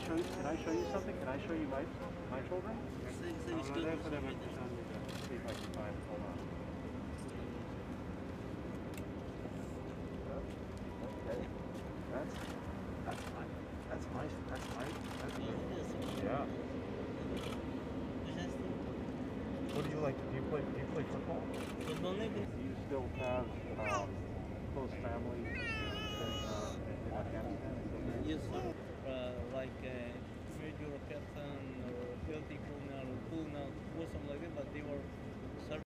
show you? Can I show you something? Can I show you my children? That's See if I can find it. Hold on. Okay. That's my. Yeah. What do you like? Do you play football? Football, maybe. Do you still have close family in Afghanistan? Yes, sir. Like